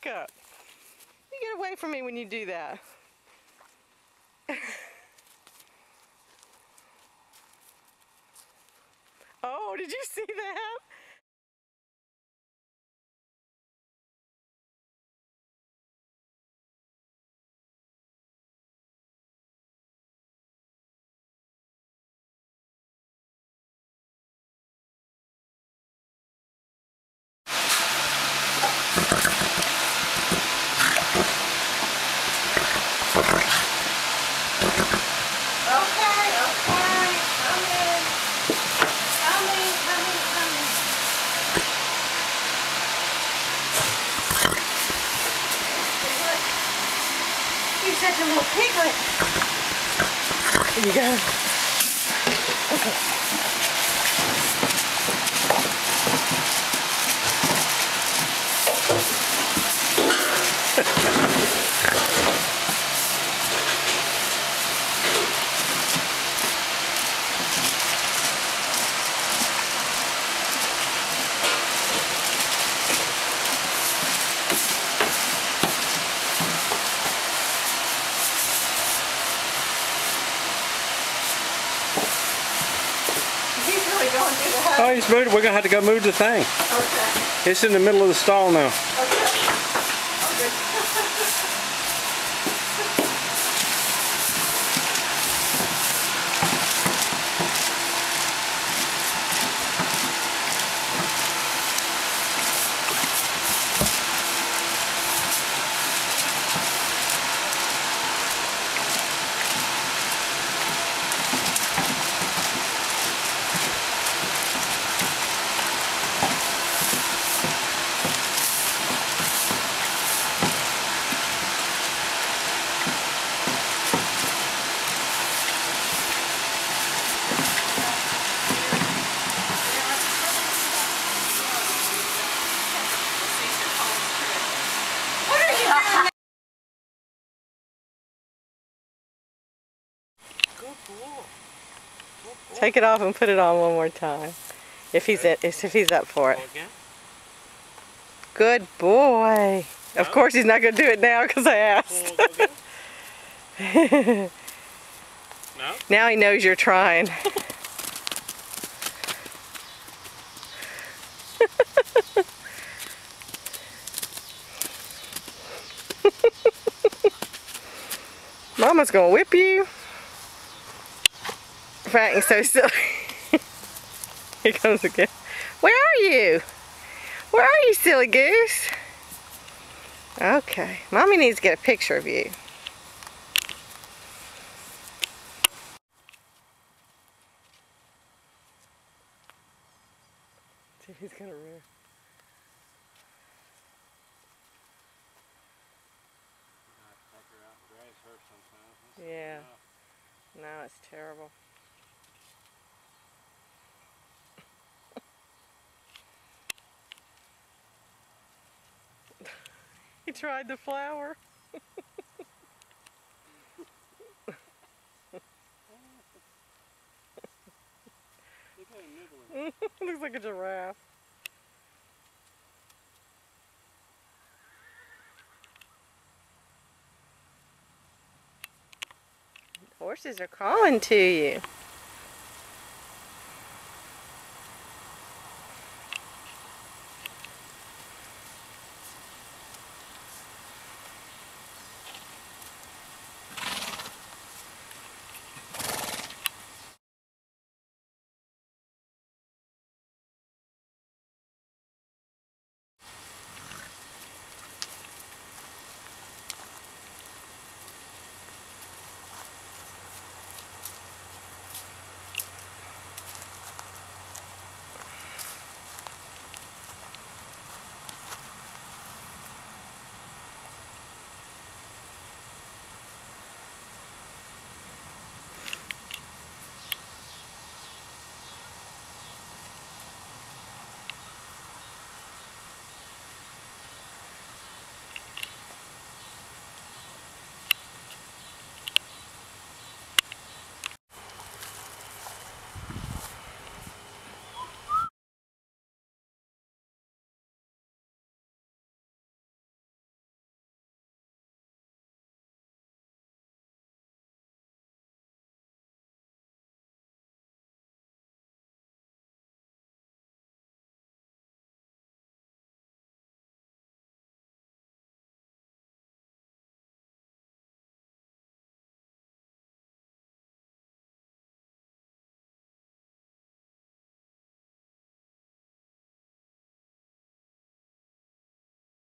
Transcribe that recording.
back up. You get away from me when you do that. Oh, did you see that? You're such a little piglet. Here you go. Okay. Oh, he's moved. We're going to have to go move the thing. Okay. It's in the middle of the stall now. Okay. Take it off and put it on one more time. If he's up for it. Good boy. No? Of course he's not going to do it now because I asked. No? Now he knows you're trying. Mama's going to whip you. Frank is so silly. Here comes again. Where are you? Where are you, silly goose? Okay, Mommy needs to get a picture of you. See if he's gonna rear. Yeah. No, it's terrible. He tried the flower. Looks like a giraffe. Horses are calling to you.